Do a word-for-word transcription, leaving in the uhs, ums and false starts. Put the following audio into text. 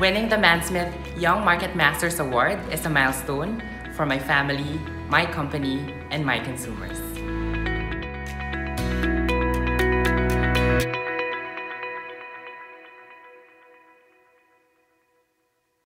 Winning the Mansmith Young Market Masters Award is a milestone for my family, my company, and my consumers.